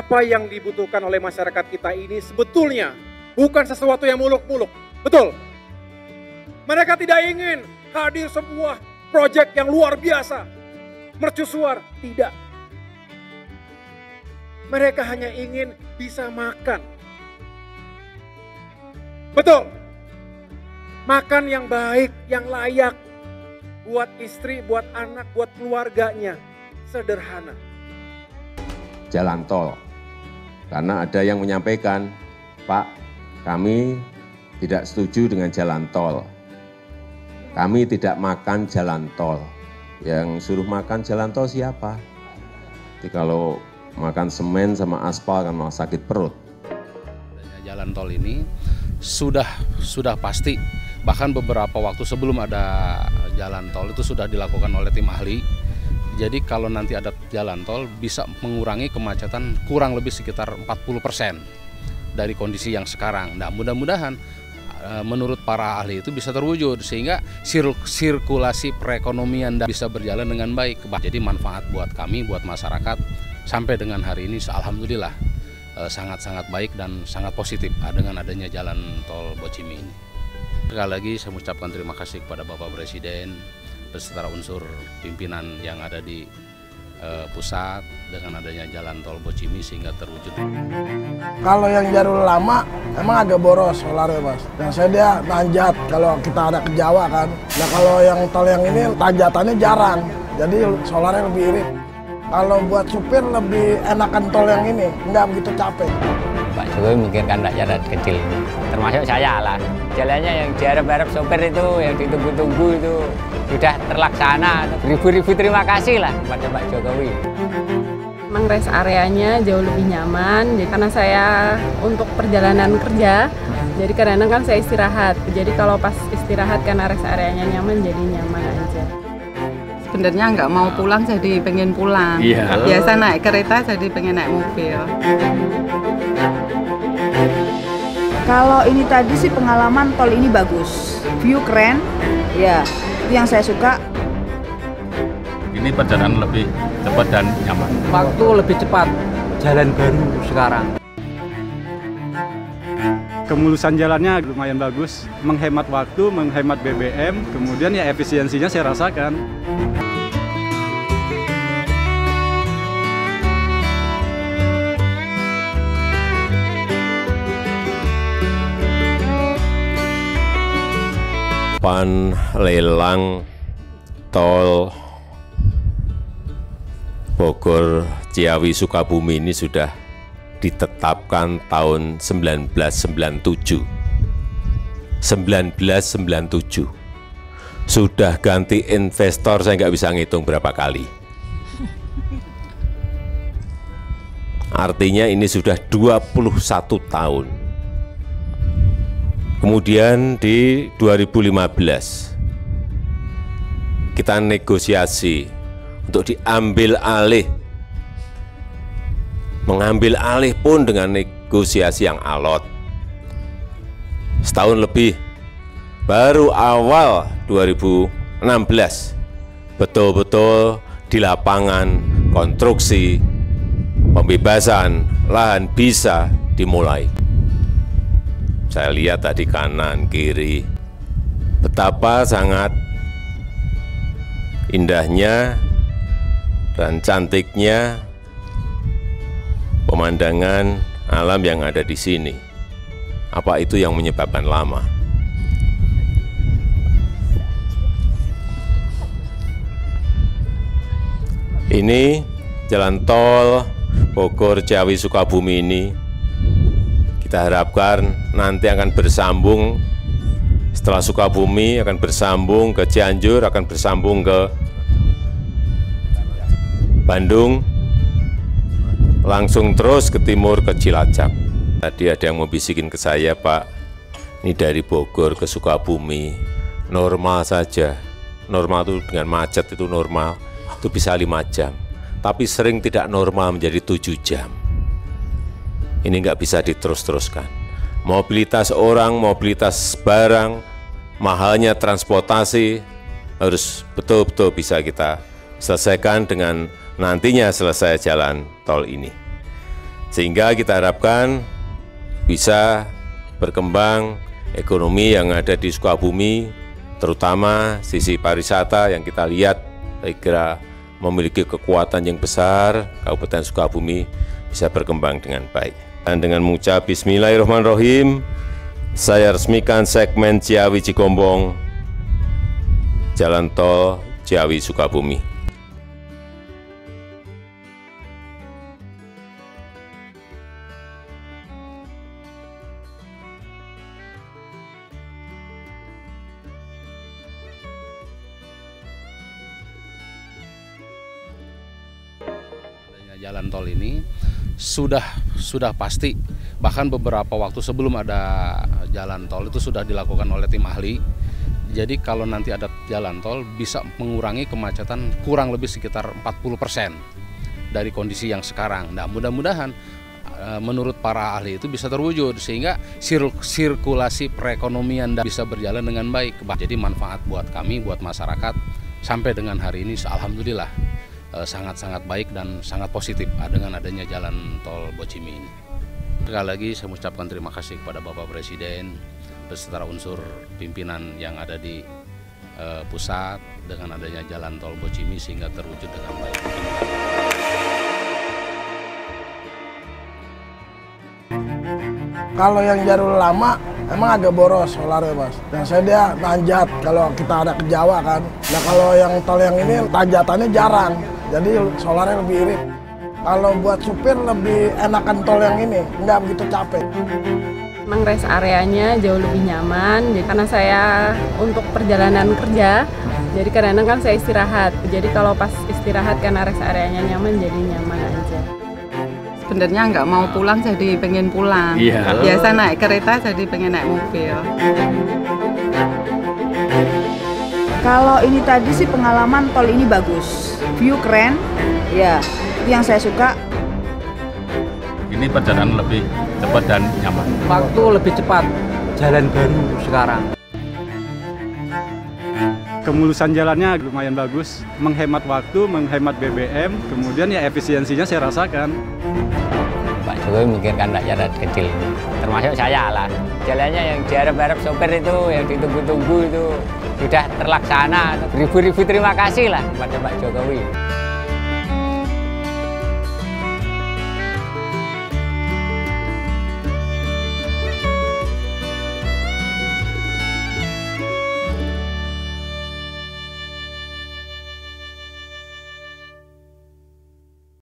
apa yang dibutuhkan oleh masyarakat kita ini sebetulnya bukan sesuatu yang muluk-muluk. Betul. Mereka tidak ingin hadir sebuah proyek yang luar biasa, mercusuar. Tidak. Mereka hanya ingin bisa makan. Betul. Makan yang baik, yang layak. Buat istri, buat anak, buat keluarganya. Sederhana. Jalan tol. Karena ada yang menyampaikan, Pak, kami tidak setuju dengan jalan tol. Kami tidak makan jalan tol. Yang suruh makan jalan tol siapa? Jadi kalau makan semen sama aspal kan malah sakit perut. Jalan tol ini sudah pasti, bahkan beberapa waktu sebelum ada jalan tol itu sudah dilakukan oleh tim ahli. Jadi kalau nanti ada jalan tol bisa mengurangi kemacetan kurang lebih sekitar 40% dari kondisi yang sekarang. Nah, mudah-mudahan menurut para ahli itu bisa terwujud sehingga sirkulasi perekonomian bisa berjalan dengan baik. Jadi manfaat buat kami, buat masyarakat sampai dengan hari ini alhamdulillah sangat-sangat baik dan sangat positif dengan adanya jalan tol Bocimi ini. Sekali lagi saya mengucapkan terima kasih kepada Bapak Presiden beserta unsur pimpinan yang ada di pusat dengan adanya jalan tol Bocimi sehingga terwujud. Kalau yang jalur lama emang agak boros solarnya, Mas. Yang saya dia nanjat kalau kita ada ke Jawa kan. Nah kalau yang tol yang ini tanjatannya jarang, jadi solarnya lebih irit. Kalau buat supir lebih enakan tol yang ini, nggak begitu capek. Pak Jokowi memikirkan rakyat kecil ini, termasuk saya lah. Jalannya yang diharap-harap sopir itu, yang ditunggu-tunggu itu sudah terlaksana. Ribu-ribu terima kasih lah kepada Pak Jokowi. Memang rest areanya jauh lebih nyaman, karena saya untuk perjalanan kerja, jadi kadang-kadang kan saya istirahat. Jadi kalau pas istirahat karena rest areanya nyaman, jadi nyaman aja. Sebenarnya nggak mau pulang jadi pengen pulang. Iya. Biasa naik kereta jadi pengen naik mobil. Kalau ini tadi sih pengalaman tol ini bagus, view keren, ya itu yang saya suka. Ini perjalanan lebih cepat dan nyaman. Waktu lebih cepat, jalan baru sekarang. Kemulusan jalannya lumayan bagus, menghemat waktu, menghemat BBM, kemudian ya efisiensinya saya rasakan. Pan lelang tol Bogor Ciawi Sukabumi ini sudah ditetapkan tahun 1997. 1997. Sudah ganti investor, saya nggak bisa ngitung berapa kali. Artinya ini sudah 21 tahun. Kemudian di 2015 kita negosiasi untuk diambil alih. Mengambil alih pun dengan negosiasi yang alot. Setahun lebih, baru awal 2016 betul-betul di lapangan konstruksi pembebasan lahan bisa dimulai. Saya lihat tadi kanan, kiri, betapa sangat indahnya dan cantiknya pemandangan alam yang ada di sini. Apa itu yang menyebabkan lama? Ini jalan tol Bogor Ciawi Sukabumi ini kita harapkan nanti akan bersambung, setelah Sukabumi akan bersambung ke Cianjur, akan bersambung ke Bandung, langsung terus ke timur ke Cilacap. Tadi ada yang mau bisikin ke saya, Pak, ini dari Bogor ke Sukabumi, normal saja. Normal itu dengan macet itu normal, itu bisa 5 jam. Tapi sering tidak normal menjadi 7 jam. Ini nggak bisa diterus-teruskan. Mobilitas orang, mobilitas barang, mahalnya transportasi harus betul-betul bisa kita selesaikan dengan nantinya selesai jalan tol ini. Sehingga kita harapkan bisa berkembang ekonomi yang ada di Sukabumi, terutama sisi pariwisata yang kita lihat saya kira memiliki kekuatan yang besar. Kabupaten Sukabumi bisa berkembang dengan baik. Dan dengan mengucap Bismillahirrahmanirrahim, saya resmikan segmen Ciawi Cigombong, Jalan Tol Ciawi Sukabumi. Jalan tol ini sudah pasti, bahkan beberapa waktu sebelum ada jalan tol itu sudah dilakukan oleh tim ahli. Jadi kalau nanti ada jalan tol bisa mengurangi kemacetan kurang lebih sekitar 40% dari kondisi yang sekarang. Nah, mudah-mudahan menurut para ahli itu bisa terwujud sehingga sirkulasi perekonomian bisa berjalan dengan baik. Jadi manfaat buat kami, buat masyarakat sampai dengan hari ini alhamdulillah sangat-sangat baik dan sangat positif dengan adanya jalan tol Bocimi ini. Sekali lagi saya mengucapkan terima kasih kepada Bapak Presiden beserta unsur pimpinan yang ada di pusat dengan adanya jalan tol Bocimi sehingga terwujud dengan baik. Kalau yang jalur lama emang agak boros solarnya Mas. Biasanya dia tanjat kalau kita ada ke Jawa kan. Nah kalau yang tol yang ini tanjatannya jarang. Jadi solarnya lebih irit. Kalau buat supir lebih enakan tol yang ini, nggak begitu capek. Memang rest areanya jauh lebih nyaman, jadi karena saya untuk perjalanan kerja, jadi kadang-kadang kan saya istirahat. Jadi kalau pas istirahat karena rest areanya nyaman, jadi nyaman aja. Sebenarnya nggak mau pulang, jadi pengen pulang. Iya. Biasa naik kereta, jadi pengen naik mobil. Kalau ini tadi sih pengalaman tol ini bagus, view keren, ya itu yang saya suka. Ini perjalanan lebih cepat dan nyaman. Waktu lebih cepat, jalan baru sekarang. Kemulusan jalannya lumayan bagus, menghemat waktu, menghemat BBM, kemudian ya efisiensinya saya rasakan. Pak Jokowi memikirkan rakyat kecil, termasuk saya lah. Jalannya yang diharap-harap sopir itu, yang ditunggu-tunggu itu sudah terlaksana. Ribu-ribu terima kasih lah kepada Pak Jokowi.